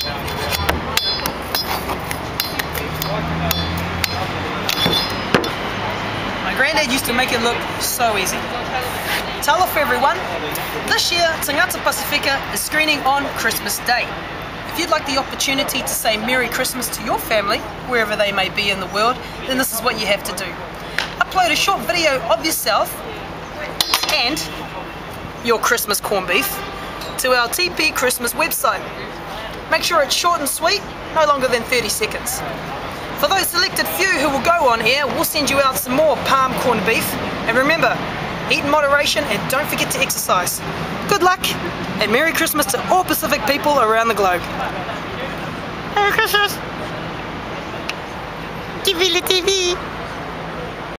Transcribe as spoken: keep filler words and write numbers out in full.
My granddad used to make it look so easy. Tell off everyone, this year Tagata Pasifika is screening on Christmas Day. If you'd like the opportunity to say Merry Christmas to your family, wherever they may be in the world, then this is what you have to do. Upload a short video of yourself and your Christmas corned beef to our T P Christmas website. Make sure it's short and sweet, no longer than thirty seconds. For those selected few who will go on here, we'll send you out some more palm corned beef. And remember, eat in moderation and don't forget to exercise. Good luck and Merry Christmas to all Pacific people around the globe. Merry Christmas! T V, T V!